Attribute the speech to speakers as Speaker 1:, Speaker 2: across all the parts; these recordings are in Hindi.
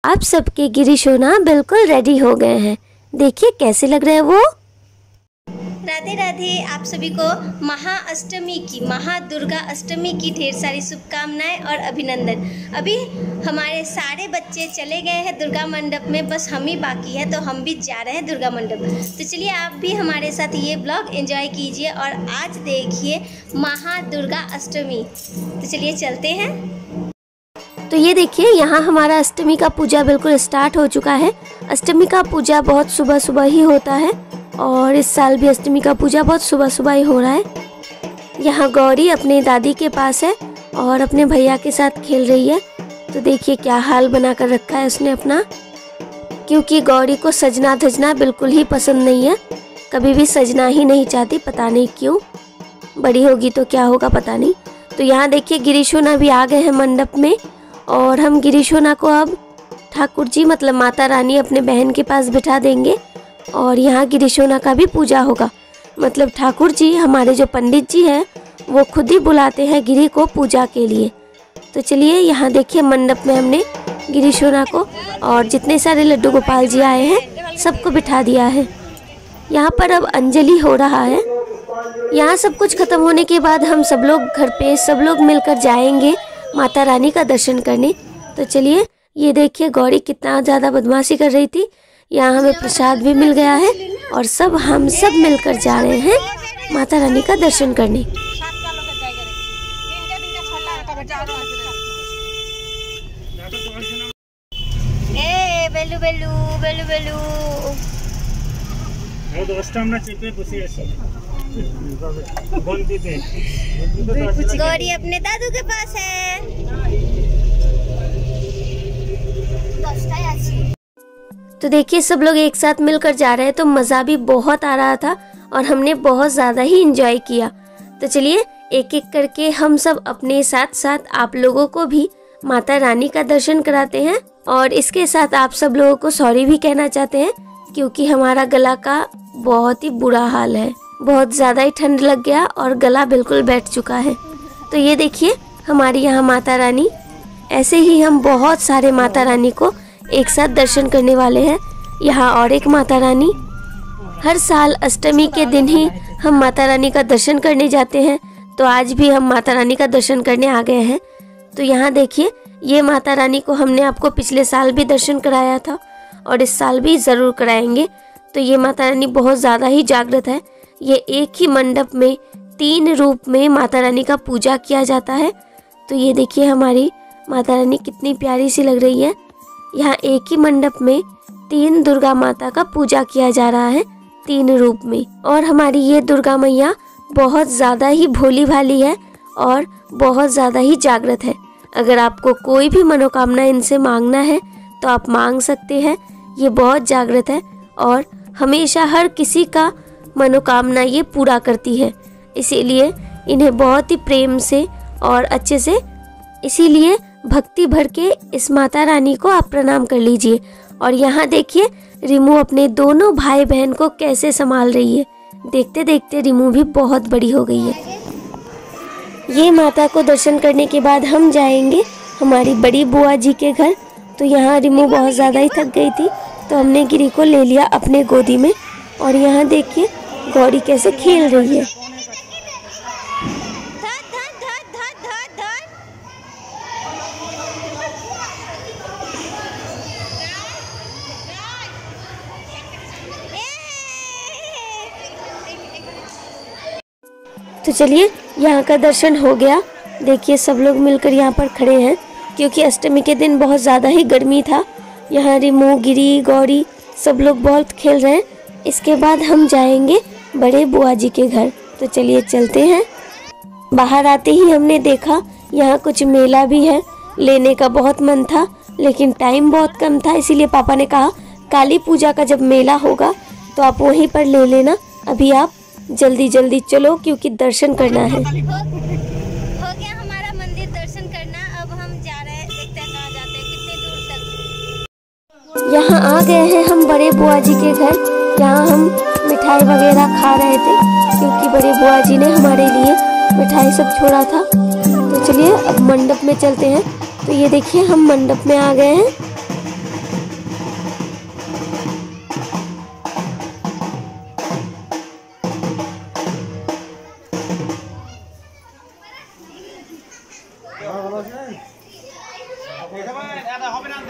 Speaker 1: आप सबके गिरीशोना बिल्कुल रेडी हो गए हैं। देखिए कैसे लग रहे हैं वो।
Speaker 2: राधे राधे। आप सभी को महाअष्टमी की, महादुर्गा अष्टमी की ढेर सारी शुभकामनाएं और अभिनंदन। अभी हमारे सारे बच्चे चले गए हैं दुर्गा मंडप में, बस हम ही बाकी है, तो हम भी जा रहे हैं दुर्गा मंडप। तो चलिए आप भी हमारे साथ ये ब्लॉग एंजॉय कीजिए और आज देखिए महादुर्गा अष्टमी। तो चलिए चलते हैं।
Speaker 1: तो ये देखिए यहाँ हमारा अष्टमी का पूजा बिल्कुल स्टार्ट हो चुका है। अष्टमी का पूजा बहुत सुबह सुबह ही होता है और इस साल भी अष्टमी का पूजा बहुत सुबह सुबह ही हो रहा है। यहाँ गौरी अपने दादी के पास है और अपने भैया के साथ खेल रही है। तो देखिए क्या हाल बना कर रखा है उसने अपना, क्योंकि गौरी को सजना धजना बिल्कुल ही पसंद नहीं है, कभी भी सजना ही नहीं चाहती, पता नहीं क्यों। बड़ी होगी तो क्या होगा पता नहीं। तो यहाँ देखिए गिरीशोना भी आ गए हैं मंडप में और हम गिरीशोना को अब ठाकुर जी मतलब माता रानी अपने बहन के पास बिठा देंगे और यहाँ गिरीशोना का भी पूजा होगा। मतलब ठाकुर जी हमारे जो पंडित जी हैं वो खुद ही बुलाते हैं गिरी को पूजा के लिए। तो चलिए यहाँ देखिए मंडप में हमने गिरीशोना को और जितने सारे लड्डू गोपाल जी आए हैं सबको बिठा दिया है। यहाँ पर अब अंजलि हो रहा है। यहाँ सब कुछ खत्म होने के बाद हम सब लोग घर पे सब लोग मिलकर जाएंगे माता रानी का दर्शन करने। तो चलिए ये देखिए गौरी कितना ज़्यादा बदमाशी कर रही थी। यहाँ हमें प्रसाद भी मिल गया है और हम सब मिलकर जा रहे हैं माता रानी का दर्शन करने।
Speaker 2: बेलू बेलू बेलू बेलू गौरी अपने दादू के पास है।
Speaker 1: तो देखिए सब लोग एक साथ मिलकर जा रहे हैं तो मज़ा भी बहुत आ रहा था और हमने बहुत ज़्यादा ही एंजॉय किया। तो चलिए एक एक करके हम सब अपने साथ साथ आप लोगों को भी माता रानी का दर्शन कराते हैं और इसके साथ आप सब लोगों को सॉरी भी कहना चाहते हैं क्योंकि हमारा गला का बहुत ही बुरा हाल है। बहुत ज़्यादा ही ठंड लग गया और गला बिल्कुल बैठ चुका है। तो ये देखिए हमारी यहाँ माता रानी, ऐसे ही हम बहुत सारे माता रानी को एक साथ दर्शन करने वाले हैं। यहाँ और एक माता रानी, हर साल अष्टमी के दिन ही हम माता रानी का दर्शन करने जाते हैं, तो आज भी हम माता रानी का दर्शन करने आ गए हैं। तो यहाँ देखिए ये माता रानी को हमने आपको पिछले साल भी दर्शन कराया था और इस साल भी ज़रूर कराएंगे। तो ये माता रानी बहुत ज़्यादा ही जागृत है। ये एक ही मंडप में 3 रूप में माता रानी का पूजा किया जाता है। तो ये देखिए हमारी माता रानी कितनी प्यारी सी लग रही है। यहाँ एक ही मंडप में 3 दुर्गा माता का पूजा किया जा रहा है 3 रूप में। और हमारी ये दुर्गा मैया बहुत ज़्यादा ही भोली भाली है और बहुत ज़्यादा ही जागृत है। अगर आपको कोई भी मनोकामना इनसे मांगना है तो आप मांग सकते हैं। ये बहुत जागृत है और हमेशा हर किसी का मनोकामना ये पूरा करती है, इसीलिए इन्हें बहुत ही प्रेम से और अच्छे से, इसीलिए भक्ति भर के इस माता रानी को आप प्रणाम कर लीजिए। और यहाँ देखिए रिमू अपने दोनों भाई बहन को कैसे संभाल रही है। देखते देखते रिमू भी बहुत बड़ी हो गई है। ये माता को दर्शन करने के बाद हम जाएंगे हमारी बड़ी बुआ जी के घर। तो यहाँ रिमू बहुत ज़्यादा ही थक गई थी तो हमने गिरी को ले लिया अपने गोदी में और यहाँ देखिए गौरी कैसे खेल रही है। तो चलिए यहाँ का दर्शन हो गया। देखिए सब लोग मिलकर यहाँ पर खड़े हैं क्योंकि अष्टमी के दिन बहुत ज़्यादा ही गर्मी था। यहाँ रिमू, गिरी, गौरी सब लोग बहुत खेल रहे हैं। इसके बाद हम जाएंगे बड़े बुआ जी के घर। तो चलिए चलते हैं। बाहर आते ही हमने देखा यहाँ कुछ मेला भी है। लेने का बहुत मन था लेकिन टाइम बहुत कम था, इसीलिए पापा ने कहा काली पूजा का जब मेला होगा तो आप वहीं पर ले लेना। अभी आप जल्दी जल्दी चलो क्योंकि दर्शन करना है।
Speaker 2: हो गया हमारा मंदिर दर्शन करना। अब हम जा रहे हैं, देखते हैं कहाँ जाते हैं, कितने दूर तक।
Speaker 1: यहाँ आ गए हैं हम बड़े बुआ जी के घर। यहाँ हम मिठाई वगैरह खा रहे थे क्योंकि बड़े बुआ जी ने हमारे लिए मिठाई सब छोड़ा था। तो चलिए अब मंडप में चलते हैं। तो ये देखिए हम मंडप में आ गए हैं।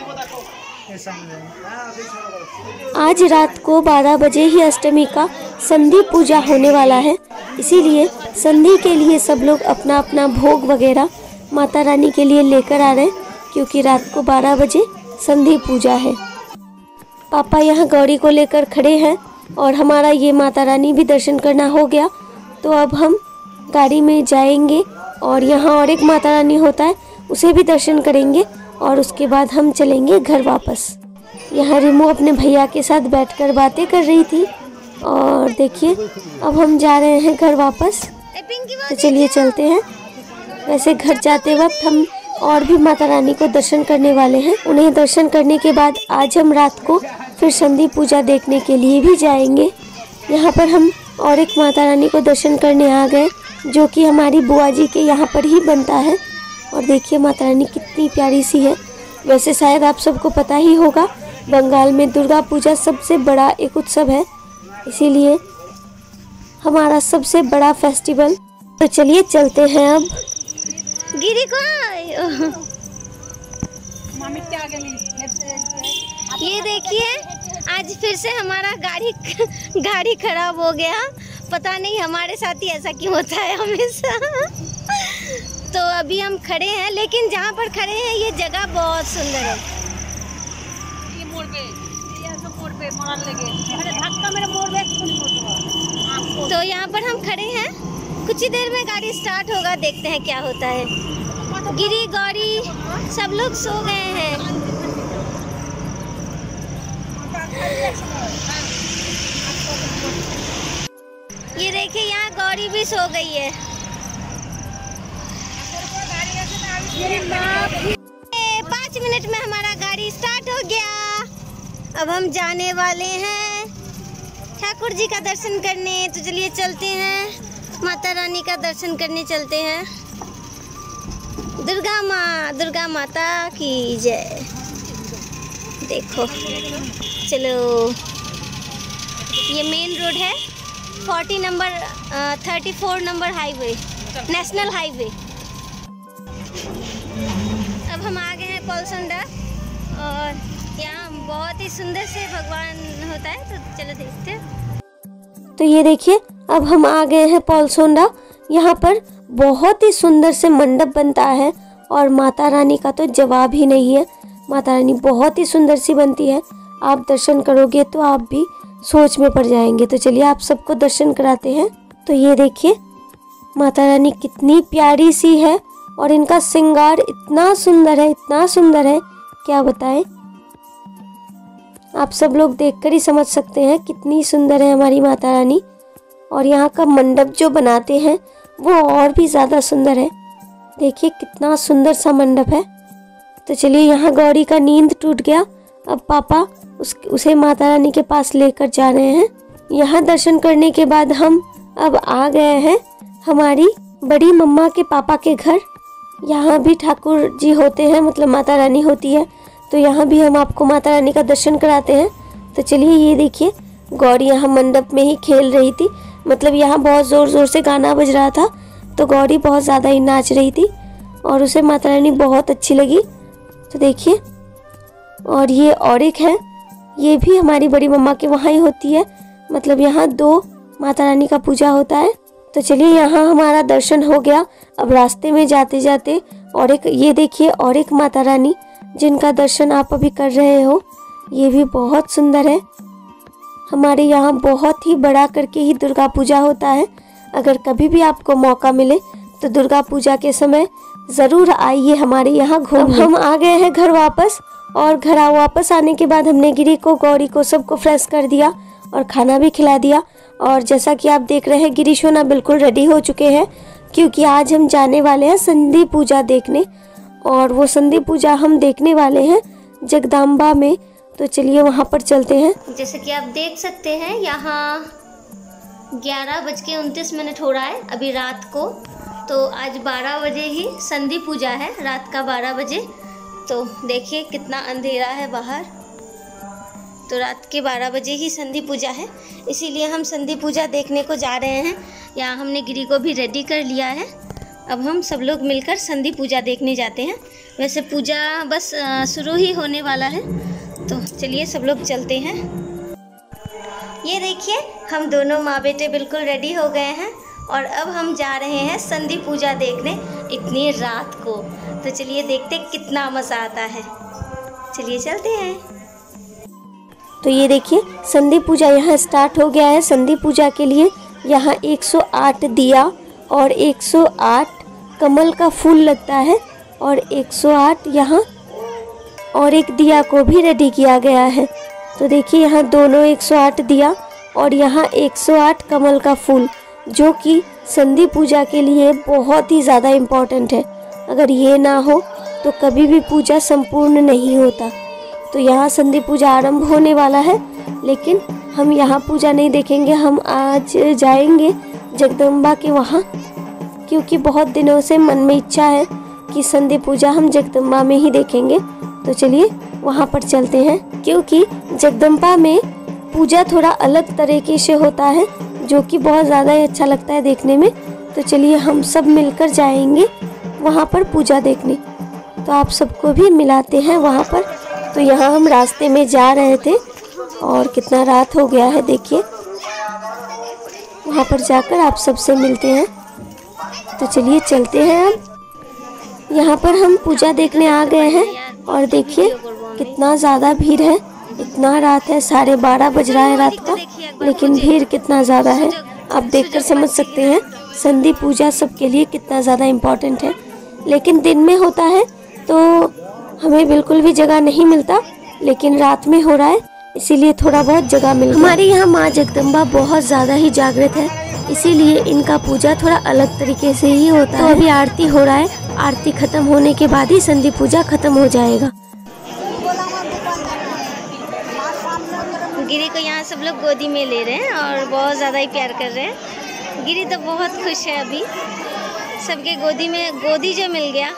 Speaker 1: आज रात को 12 बजे ही अष्टमी का संधि पूजा होने वाला है, इसीलिए संधि के लिए सब लोग अपना अपना भोग वगैरह माता रानी के लिए लेकर आ रहे हैं, क्योंकि रात को 12 बजे संधि पूजा है। पापा यहाँ गौरी को लेकर खड़े हैं और हमारा ये माता रानी भी दर्शन करना हो गया। तो अब हम गाड़ी में जाएंगे और यहाँ और एक माता रानी होता है, उसे भी दर्शन करेंगे और उसके बाद हम चलेंगे घर वापस। यहाँ रिमू अपने भैया के साथ बैठकर बातें कर रही थी और देखिए अब हम जा रहे हैं घर वापस। तो चलिए चलते हैं। वैसे घर जाते वक्त हम और भी माता रानी को दर्शन करने वाले हैं। उन्हें दर्शन करने के बाद आज हम रात को फिर संधि पूजा देखने के लिए भी जाएंगे। यहाँ पर हम और एक माता रानी को दर्शन करने आ गए, जो कि हमारी बुआ जी के यहाँ पर ही बनता है। और देखिए माता रानी कितनी प्यारी सी है। वैसे शायद आप सबको पता ही होगा, बंगाल में दुर्गा पूजा सबसे बड़ा एक उत्सव है, इसीलिए हमारा सबसे बड़ा फेस्टिवल। तो चलिए चलते हैं अब।
Speaker 2: गिरी को ये देखिए आज फिर से हमारा गाड़ी खराब हो गया। पता नहीं हमारे साथ ही ऐसा क्यों होता है हमेशा। तो अभी हम खड़े हैं, लेकिन जहाँ पर खड़े हैं ये जगह बहुत सुंदर है। ये मोड़ पे तो यहाँ पर हम खड़े हैं, कुछ ही देर में गाड़ी स्टार्ट होगा, देखते हैं क्या होता है। गिरी गौरी सब लोग सो गए हैं। ये देखिए यहाँ गौरी भी सो गई है। 5 मिनट में हमारा गाड़ी स्टार्ट हो गया। अब हम जाने वाले हैं ठाकुर जी का दर्शन करने। तो चलिए चलते हैं, माता रानी का दर्शन करने चलते हैं। दुर्गा माता की जय। देखो चलो, ये मेन रोड है, 34 नंबर हाईवे, नेशनल हाईवे। अब हम आ गए हैं पॉलसोंडा और यहाँ बहुत ही सुंदर से भगवान होता है, तो चलो देखते हैं।
Speaker 1: तो ये देखिए अब हम आ गए हैं पॉलसोंडा। यहाँ पर बहुत ही सुंदर से मंडप बनता है और माता रानी का तो जवाब ही नहीं है। माता रानी बहुत ही सुंदर सी बनती है, आप दर्शन करोगे तो आप भी सोच में पड़ जाएंगे। तो चलिए आप सबको दर्शन कराते हैं। तो ये देखिए माता रानी कितनी प्यारी सी है और इनका श्रृंगार इतना सुंदर है, इतना सुंदर है, क्या बताएं। आप सब लोग देखकर ही समझ सकते हैं कितनी सुंदर है हमारी माता रानी। और यहाँ का मंडप जो बनाते हैं वो और भी ज़्यादा सुंदर है। देखिए कितना सुंदर सा मंडप है। तो चलिए यहाँ गौरी का नींद टूट गया, अब पापा उसे माता रानी के पास लेकर जा रहे हैं। यहाँ दर्शन करने के बाद हम अब आ गए हैं हमारी बड़ी मम्मा के पापा के घर। यहाँ भी ठाकुर जी होते हैं, मतलब माता रानी होती है, तो यहाँ भी हम आपको माता रानी का दर्शन कराते हैं। तो चलिए ये देखिए गौरी यहाँ मंडप में ही खेल रही थी, मतलब यहाँ बहुत ज़ोर ज़ोर से गाना बज रहा था, तो गौरी बहुत ज़्यादा ही नाच रही थी और उसे माता रानी बहुत अच्छी लगी। तो देखिए, और ये और एक है, ये भी हमारी बड़ी मम्मा के वहाँ ही होती है, मतलब यहाँ 2 माता रानी का पूजा होता है। तो चलिए यहाँ हमारा दर्शन हो गया। अब रास्ते में जाते जाते और एक ये देखिए और एक माता रानी जिनका दर्शन आप अभी कर रहे हो, ये भी बहुत सुंदर है। हमारे यहाँ बहुत ही बड़ा करके ही दुर्गा पूजा होता है। अगर कभी भी आपको मौका मिले तो दुर्गा पूजा के समय ज़रूर आइए हमारे यहाँ घूमने। हम आ गए हैं घर वापस और घर वापस आने के बाद हमने गिरी को, गौरी को, सबको फ्रेश कर दिया और खाना भी खिला दिया। और जैसा कि आप देख रहे हैं गिरी सोना बिल्कुल रेडी हो चुके हैं, क्योंकि आज हम जाने वाले हैं संधि पूजा देखने, और वो संधि पूजा हम देखने वाले हैं जगदम्बा में। तो चलिए वहाँ पर चलते हैं।
Speaker 2: जैसे कि आप देख सकते हैं यहाँ 11:29 हो रहा है अभी रात को। तो आज 12 बजे ही संधि पूजा है, रात का 12 बजे। तो देखिए कितना अंधेरा है बाहर। तो रात के 12 बजे ही संधि पूजा है, इसीलिए हम संधि पूजा देखने को जा रहे हैं। यहाँ हमने गिरी को भी रेडी कर लिया है अब हम सब लोग मिलकर संधि पूजा देखने जाते हैं। वैसे पूजा बस शुरू ही होने वाला है, तो चलिए सब लोग चलते हैं। ये देखिए हम दोनों माँ बेटे बिल्कुल रेडी हो गए हैं और अब हम जा रहे हैं संधि पूजा देखने इतनी रात को। तो चलिए देखते कितना मज़ा आता है। चलिए चलते हैं।
Speaker 1: तो ये देखिए संधि पूजा यहाँ स्टार्ट हो गया है। संधि पूजा के लिए यहाँ 108 दिया और 108 कमल का फूल लगता है और 108 यहाँ और एक दिया को भी रेडी किया गया है। तो देखिए यहाँ दोनों 108 दिया और यहाँ 108 कमल का फूल, जो कि संधि पूजा के लिए बहुत ही ज़्यादा इम्पोर्टेंट है। अगर ये ना हो तो कभी भी पूजा संपूर्ण नहीं होता। तो यहाँ संधि पूजा आरंभ होने वाला है, लेकिन हम यहाँ पूजा नहीं देखेंगे। हम आज जाएंगे जगदम्बा के वहाँ, क्योंकि बहुत दिनों से मन में इच्छा है कि संधि पूजा हम जगदम्बा में ही देखेंगे। तो चलिए वहाँ पर चलते हैं, क्योंकि जगदम्बा में पूजा थोड़ा अलग तरीके से होता है, जो कि बहुत ज़्यादा ही अच्छा लगता है देखने में। तो चलिए हम सब मिलकर जाएंगे वहाँ पर पूजा देखने। तो आप सबको भी मिलाते हैं वहाँ पर। तो यहाँ हम रास्ते में जा रहे थे और कितना रात हो गया है देखिए। वहाँ पर जाकर आप सबसे मिलते हैं। तो चलिए चलते हैं। अब यहाँ पर हम पूजा देखने आ गए हैं और देखिए कितना ज़्यादा भीड़ है। इतना रात है, 12:30 बज रहा है रात का, लेकिन भीड़ कितना ज़्यादा है आप देखकर समझ सकते हैं। संधि पूजा सबके लिए कितना ज़्यादा इम्पोर्टेंट है, लेकिन दिन में होता है तो हमें बिल्कुल भी जगह नहीं मिलता, लेकिन रात में हो रहा है इसीलिए थोड़ा बहुत जगह मिलता है। हमारे यहाँ माँ जगदम्बा बहुत ज़्यादा ही जागृत है, इसीलिए इनका पूजा थोड़ा अलग तरीके से ही होता है। तो अभी आरती हो रहा है, आरती खत्म होने के बाद ही संधि पूजा खत्म हो जाएगा।
Speaker 2: गिरी को यहाँ सब लोग गोदी में ले रहे हैं और बहुत ज़्यादा ही प्यार कर रहे हैं। गिरी तो बहुत खुश है, अभी सबके गोदी में गोदी जो मिल गया।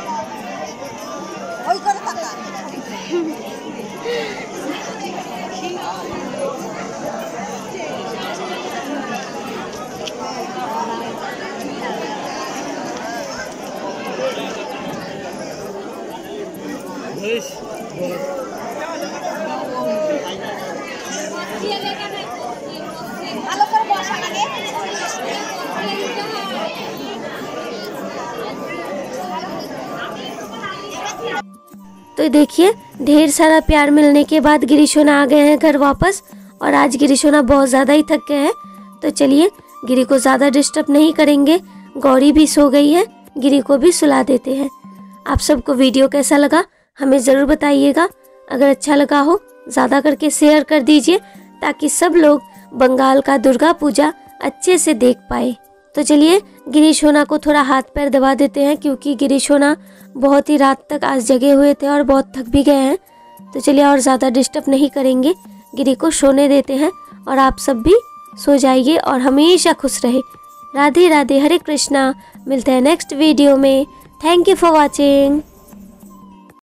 Speaker 1: तो देखिए ढेर सारा प्यार मिलने के बाद गिरीशोना आ गए हैं घर वापस, और आज गिरीशोना बहुत ज़्यादा ही थक गए हैं। तो चलिए गिरी को ज़्यादा डिस्टर्ब नहीं करेंगे। गौरी भी सो गई है, गिरी को भी सुला देते हैं। आप सबको वीडियो कैसा लगा हमें ज़रूर बताइएगा। अगर अच्छा लगा हो ज़्यादा करके शेयर कर दीजिए, ताकि सब लोग बंगाल का दुर्गा पूजा अच्छे से देख पाए। तो चलिए गिरीशोना को थोड़ा हाथ पैर दबा देते हैं, क्योंकि गिरीशोना बहुत ही रात तक आज जगे हुए थे और बहुत थक भी गए हैं। तो चलिए और ज़्यादा डिस्टर्ब नहीं करेंगे, गिरी को सोने देते हैं और आप सब भी सो जाइए और हमेशा खुश रहे। राधे राधे, हरे कृष्णा। मिलते हैं नेक्स्ट वीडियो में। Thank you for watching.